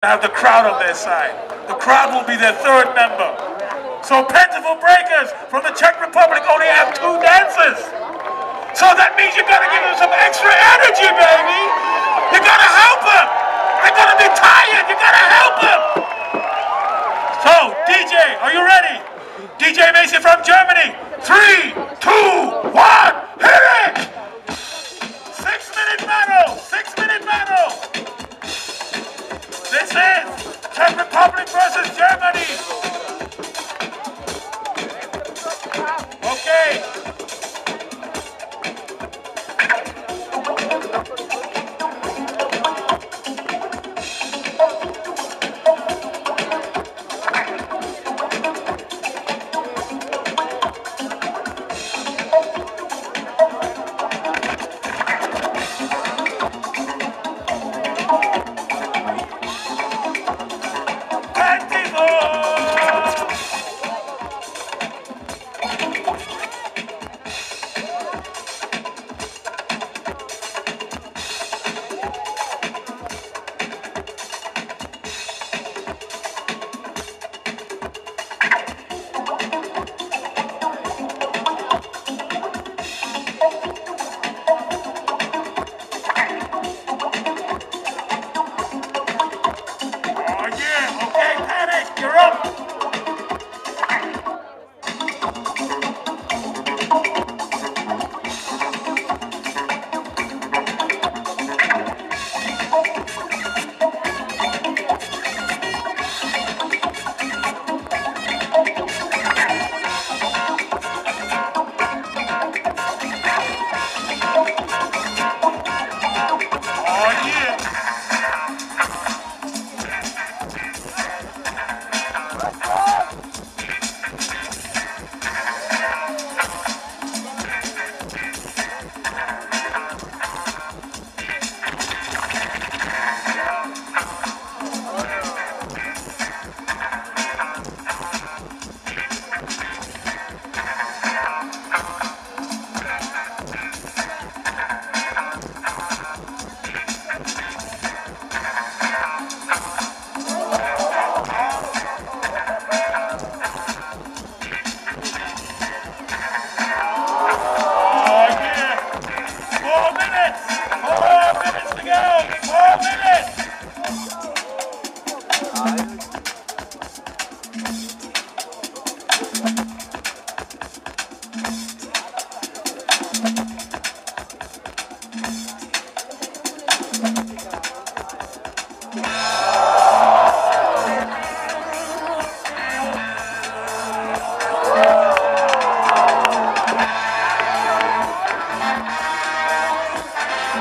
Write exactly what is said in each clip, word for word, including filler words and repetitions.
have the crowd on their side. The crowd will be their third member. So Plentiful Breakers from the Czech Republic only have two dancers. So that means you gotta give them some extra energy, baby. You gotta help them. They're gonna be tired. You gotta help them. So D J, are you ready? D J Mason from Germany. Three, two, one, hit it! Six minute battle. Six minute battle. This is Czech Republic versus Germany. Okay.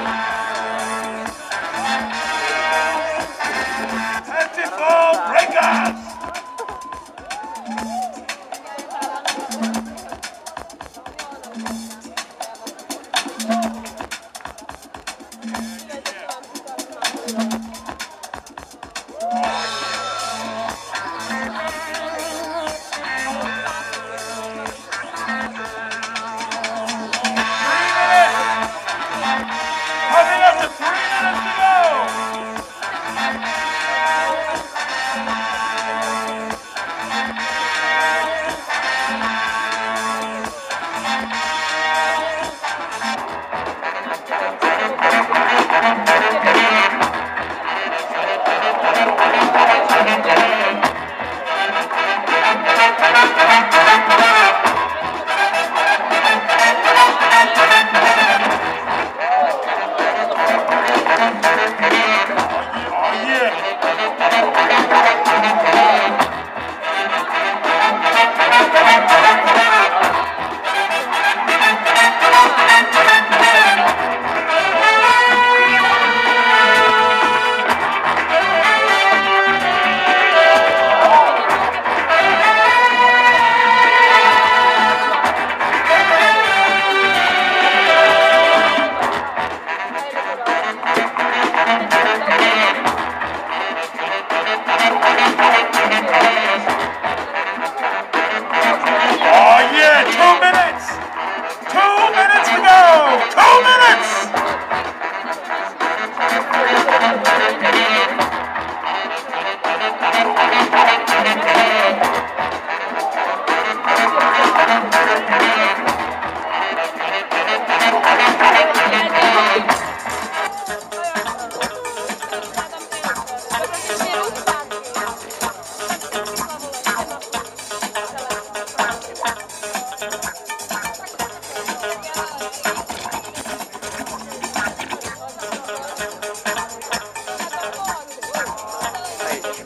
Breaker!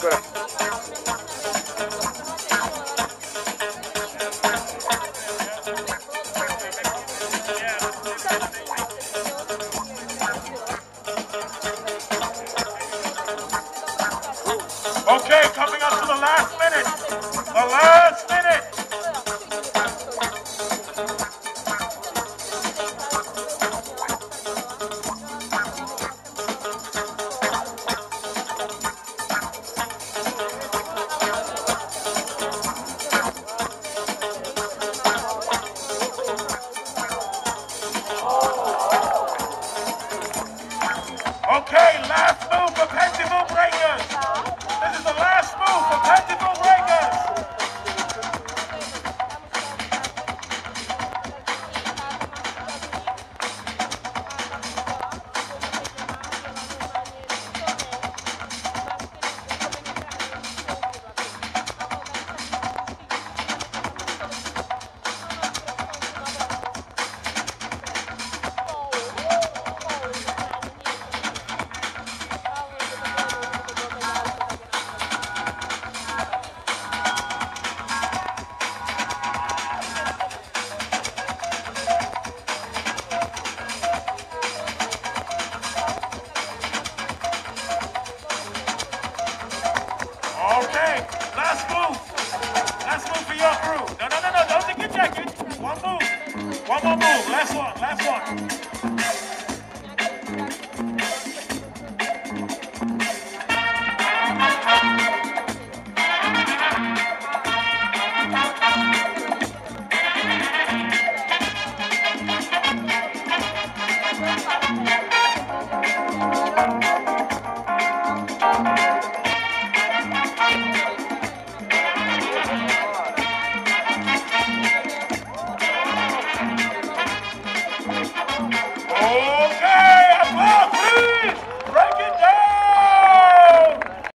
Okay, coming up to the last minute. The last minute. Okay, last move for Pentacle Breakers. This is the last move for Pentacle Breakers. Okay, last move. Last move for your crew. No, no, no, no, don't forget jacket. One move. One more move. Last one, last one.